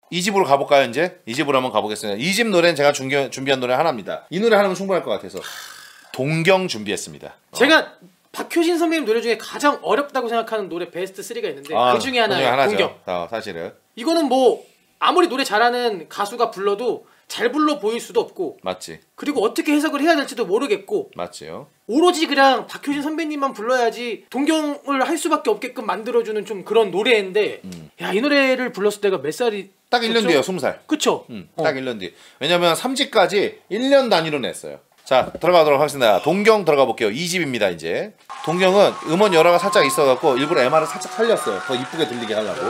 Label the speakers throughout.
Speaker 1: 2집으로 가볼까요? 이제 2집으로 한번 가보겠습니다. 2집 노래는 제가 준비한 노래 하나입니다. 이 노래 하나면 충분할 것 같아서 동경 준비했습니다.
Speaker 2: 제가 박효신 선배님 노래 중에 가장 어렵다고 생각하는 노래 베스트 3가 있는데 그 중에 하나예요.
Speaker 1: 하나죠. 사실은
Speaker 2: 이거는 뭐 아무리 노래 잘하는 가수가 불러도 잘 불러 보일 수도 없고,
Speaker 1: 맞지.
Speaker 2: 그리고 어떻게 해석을 해야 될지도 모르겠고,
Speaker 1: 맞지요.
Speaker 2: 오로지 그냥 박효신 선배님만 불러야지 동경을 할 수밖에 없게끔 만들어주는 좀 그런 노래인데, 야, 이 노래를 불렀을 때가 몇 살이?
Speaker 1: 딱 1년 뒤에요. 20살.
Speaker 2: 그쵸?
Speaker 1: 딱 1년 뒤. 왜냐면 3집까지 1년 단위로 냈어요. 자, 들어가도록 하겠습니다. 동경 들어가 볼게요. 2집입니다. 이제 동경은 음원 열화가 살짝 있어갖고 일부러 MR을 살짝 살렸어요. 더 이쁘게 들리게 하려고.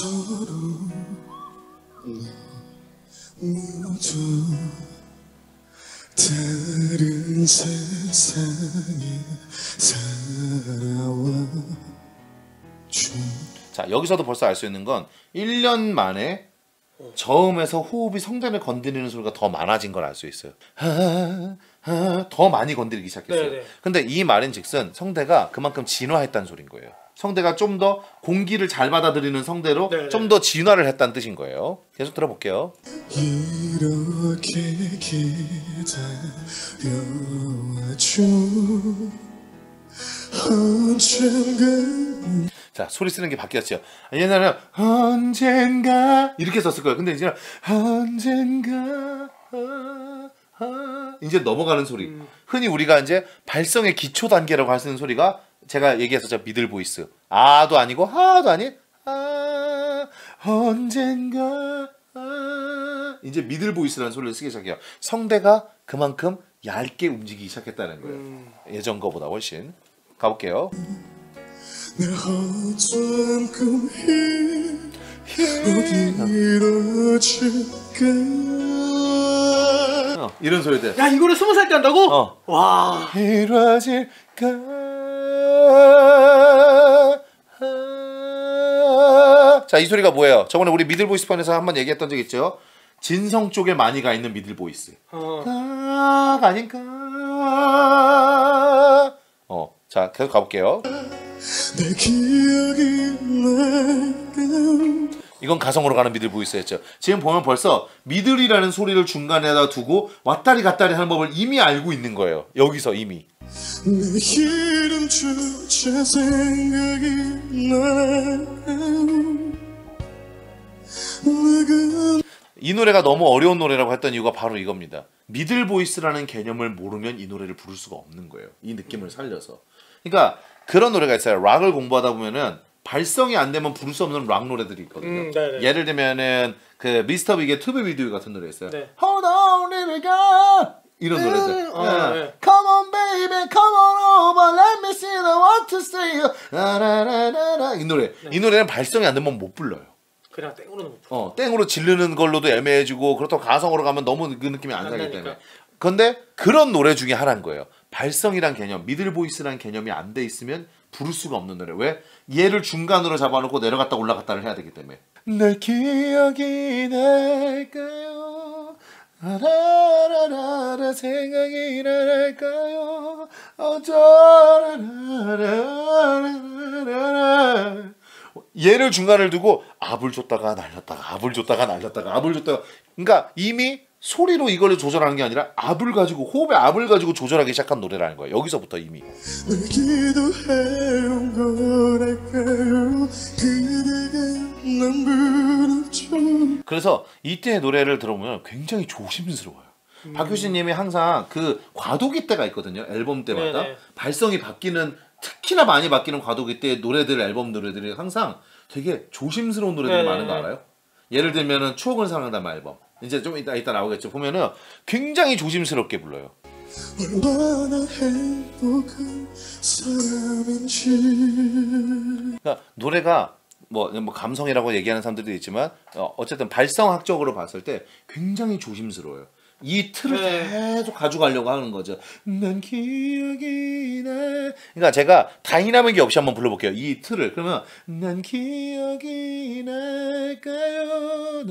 Speaker 3: 다른 세상에 살아와.
Speaker 1: 자, 여기서도 벌써 알 수 있는 건 1년 만에 저음에서 호흡이 성대를 건드리는 소리가 더 많아진 걸 알 수 있어요. 더 많이 건드리기 시작했어요.
Speaker 2: 네네.
Speaker 1: 근데 이 말인즉슨 성대가 그만큼 진화했다는 소린 거예요. 성대가 좀 더 공기를 잘 받아들이는 성대로 좀 더 진화를 했다는 뜻인 거예요. 계속 들어볼게요.
Speaker 3: 이렇게 기다려와줘 언젠가.
Speaker 1: 자, 소리 쓰는 게 바뀌었죠. 옛날에는 언젠가 이렇게 썼을 거예요. 근데 이제는 언젠가 이제 넘어가는 소리. 흔히 우리가 이제 발성의 기초 단계라고 할 수 있는 소리가 제가 얘기했었죠. 미들 보이스. 아도 아니고 하도 아닌 언젠가 이제 미들 보이스라는 소리를 쓰기 시작해요. 성대가 그만큼 얇게 움직이기 시작했다는 거예요. 예전 거보다 훨씬. 가볼게요.
Speaker 3: 내 어떤 꿈이 어디로 질까.
Speaker 1: 이런 소리들.
Speaker 2: 야, 이거를 20살 때 한다고? 와.
Speaker 1: 이루어질까. 자, 이 소리가 뭐예요? 저번에 우리 미들 보이스 편에서 한번 얘기했던 적 있죠? 진성 쪽에 많이 가 있는 미들 보이스. 아닌가. 자, 계속 가볼게요.
Speaker 3: 내 기억이 날까.
Speaker 1: 이건 가성으로 가는 미들 보이스였죠. 지금 보면 벌써 미들이라는 소리를 중간에다 두고 왔다리 갔다리 하는 법을 이미 알고 있는 거예요. 여기서 이미.
Speaker 3: 내 이름조차 생각이 나.
Speaker 1: 이 노래가 너무 어려운 노래라고 했던 이유가 바로 이겁니다. 미들 보이스라는 개념을 모르면 이 노래를 부를 수가 없는 거예요. 이 느낌을 살려서. 그러니까 그런 노래가 있어요. 락을 공부하다 보면은 발성이 안 되면 부를 수 없는 락 노래들이 있거든요. 예를 들면은 그 미스터 빅의 투비 비디오 같은 노래 있어요.
Speaker 2: 네.
Speaker 1: Hold on, little girl. 이런 노래들.
Speaker 2: 네.
Speaker 1: Come on, baby, come on over, let me see the what to say. 라라라라라. 이 노래. 이 노래는 발성이 안 되면 못 불러요.
Speaker 2: 그냥 땡으로는 못 불러.
Speaker 1: 땡으로 지르는 걸로도 애매해지고 그렇다고 가성으로 가면 너무 그 느낌이 안 나기 때문에. 근데 그런 노래 중에 하나인 거예요. 발성이란 개념, 미들 보이스란 개념이 안 돼 있으면 부를 수가 없는 노래. 왜? 얘를 중간으로 잡아놓고 내려갔다 올라갔다를 해야 되기 때문에. 날 기억이 날까요? 라라라라 생각이 날까요? 어쩌라라라라라. 얘를 중간을 두고 압을 줬다가 날렸다가 압을 줬다가 날렸다가 압을 줬다가. 그러니까 이미 소리로 이걸 조절하는 게 아니라 압을 가지고 호흡의 압을 가지고 조절하기 시작한 노래라는 거예요. 여기서부터 이미.
Speaker 3: 기도해온 거랄까요. 그대가 난 부럽죠.
Speaker 1: 그래서 이때의 노래를 들어보면 굉장히 조심스러워요. 박효신님이 항상 그 과도기 때가 있거든요. 앨범 때마다.
Speaker 2: 네네.
Speaker 1: 발성이 바뀌는, 특히나 많이 바뀌는 과도기 때의 노래들, 앨범 노래들이 항상 되게 조심스러운 노래들이
Speaker 2: 네네.
Speaker 1: 많은 거 알아요? 예를 들면은 추억을 사랑한다는 앨범. 이제 좀 이따 나오겠죠. 보면은 굉장히 조심스럽게 불러요.
Speaker 3: 얼마나 행복한 사람인지.
Speaker 1: 그러니까 노래가 뭐 감성이라고 얘기하는 사람들도 있지만 어쨌든 발성학적으로 봤을 때 굉장히 조심스러워요. 이 틀을 계속 가져가려고 하는 거죠. 난 기억이 나. 그러니까 제가 다이나믹이 없이 한번 불러볼게요. 이 틀을. 그러면 난 기억이 날까요?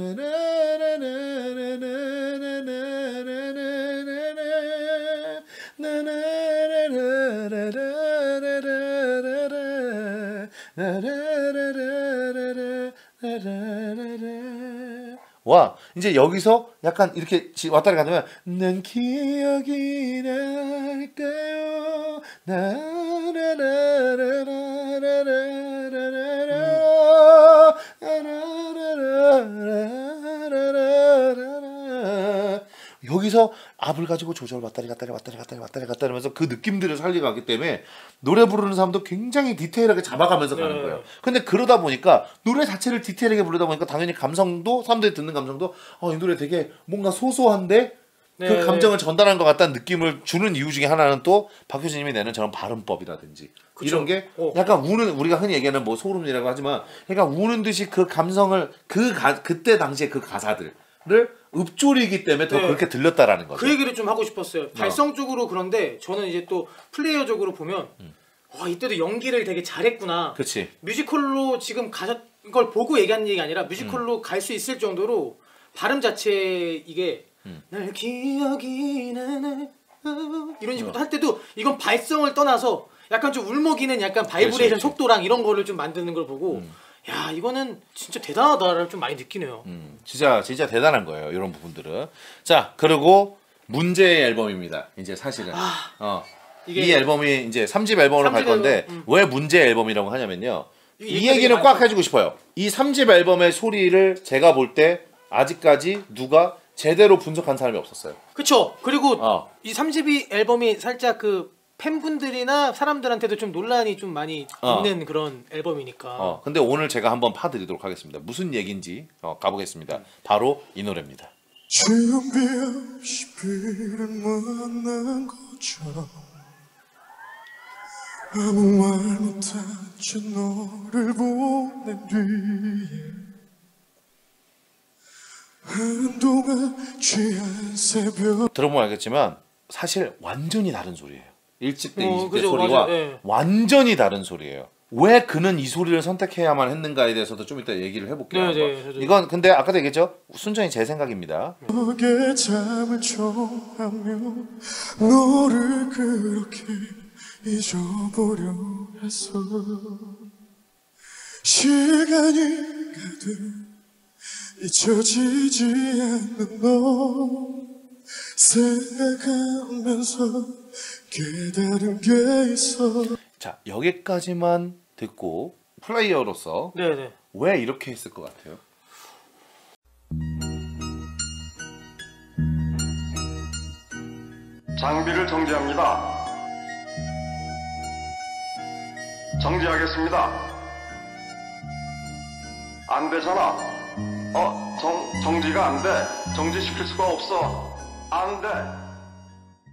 Speaker 1: 와 이제 여기서 약간 이렇게 왔다리 가면 난 기억이 날까요 여기서 압을 가지고 조절 왔다리 갔다리 하면서 그 느낌들을 살려가기 때문에 노래 부르는 사람도 굉장히 디테일하게 잡아가면서 가는 거예요. 근데 그러다 보니까 노래 자체를 디테일하게 부르다 보니까 당연히 감성도 사람들이 듣는 감성도 이 노래 되게 뭔가 소소한데 그 감정을 전달한 것 같다는 느낌을 주는 이유 중에 하나는 또 박효신님이 내는 저런 발음법이라든지 그쵸? 이런 게 약간 우는 우리가 흔히 얘기하는 뭐 소름이라고 하지만 그러니까 우는 듯이 그 감성을 그때 당시에 그 가사들을 읊조리기 때문에 더 그렇게 들렸다라는 거죠.
Speaker 2: 그 얘기를 좀 하고 싶었어요. 발성적으로 그런데 저는 이제 또 플레이어적으로 보면 이때도 연기를 되게 잘했구나.
Speaker 1: 그치.
Speaker 2: 뮤지컬로 지금 걸 보고 얘기하는 얘기 아니라 뮤지컬로 갈 수 있을 정도로 발음 자체 이게 날 기억이 나네 이런 식으로 할 때도 이건 발성을 떠나서 약간 좀 울먹이는 약간 바이브레이션
Speaker 1: 그렇지.
Speaker 2: 속도랑 이런 거를 좀 만드는 걸 보고 야 이거는 진짜 대단하다를 좀 많이 느끼네요.
Speaker 1: 진짜 대단한 거예요. 이런 부분들은. 자 그리고 문제의 앨범입니다. 이제 사실은 이 앨범이 이제 3집 앨범으로 갈 건데 왜 문제 앨범이라고 하냐면요. 이 얘기는 꽉 해주고 싶어요. 이 3집 앨범의 소리를 제가 볼 때 아직까지 누가 제대로 분석한 사람이 없었어요.
Speaker 2: 그쵸. 그리고 이 3집 앨범이 살짝 그 팬분들이나 사람들한테도 좀 논란이 좀 많이 있는 그런 앨범이니까.
Speaker 1: 근데 오늘 제가 한번 파드리도록 하겠습니다. 무슨 얘기인지 가보겠습니다. 바로 이 노래입니다.
Speaker 3: 준비 없이 비를 만난 것처럼 아무 말 못한 채 너를 보낸 뒤에 한동안 취한 새벽
Speaker 1: 들어보면 알겠지만 사실 완전히 다른 소리예요. 1집 때 2집 때
Speaker 2: 그죠,
Speaker 1: 소리와
Speaker 2: 맞아요. 예.
Speaker 1: 완전히 다른 소리예요. 왜 그는 이 소리를 선택해야만 했는가에 대해서도 좀 이따 얘기를 해볼게요. 이건 근데 아까도 얘기했죠. 순전히 제 생각입니다.
Speaker 3: 벽에 잠을 청하며 너를 그렇게 잊어보려 해서 시간이 가득 잊혀지지 않는 너 생각하면서 깨달은 게 있어.
Speaker 1: 자 여기까지만 듣고 플레이어로서 왜 이렇게 했을 것 같아요?
Speaker 4: 장비를 정지합니다. 정지하겠습니다. 안 되잖아. 정지가 안 돼. 정지시킬 수가 없어. 안 돼.